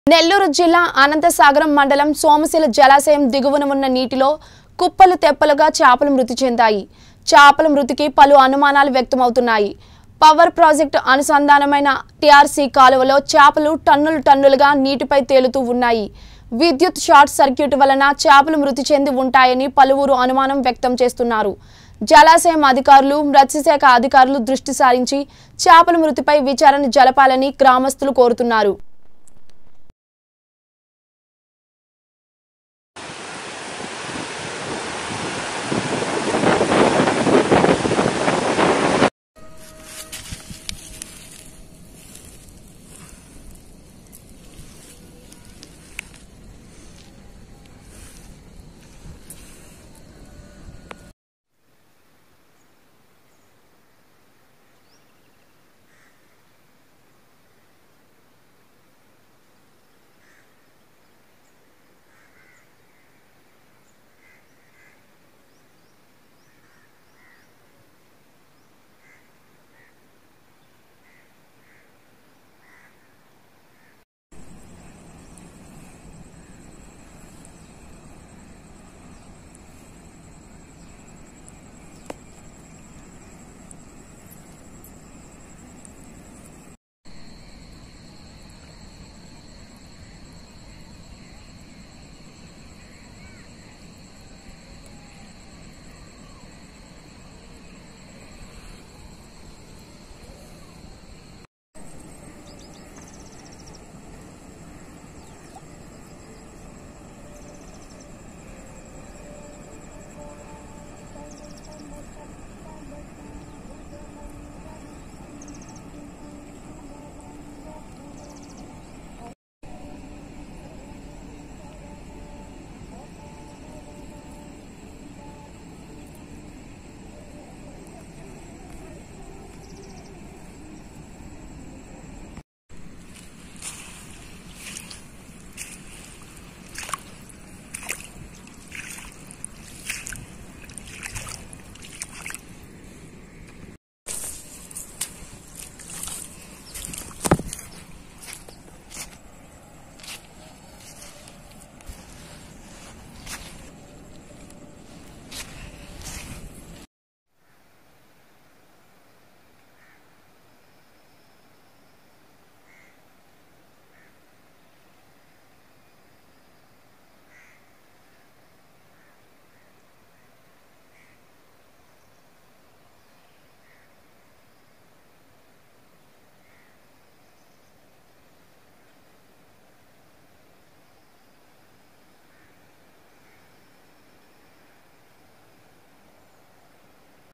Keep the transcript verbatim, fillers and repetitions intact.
నెల్లూరు జిల్లా అనంతసాగరం మండలం సోమశిల జలాశయం దిగువన ఉన్న నీటిలో కుప్పలు తెప్పలుగా చేపలు మృతి చెందాయి. చేపల మృతికి పలు అనుమానాలు వ్యక్తమవుతున్నాయి. పవర్ ప్రాజెక్టు అనుసంధానమైన టీఆర్సీ కాలువలో చేపలు టన్నులు టన్నులుగా నీటిపై తేలుతూ ఉన్నాయి. విద్యుత్ షార్ట్ సర్క్యూట్ వలన చేపలు మృతి చెంది ఉంటాయని పలువురు అనుమానం వ్యక్తం చేస్తున్నారు. జలాశయం అధికారులు, మత్స్యశాఖ అధికారులు దృష్టి సారించి చేపల మృతిపై విచారణ జరపాలని గ్రామస్తులు కోరుతున్నారు.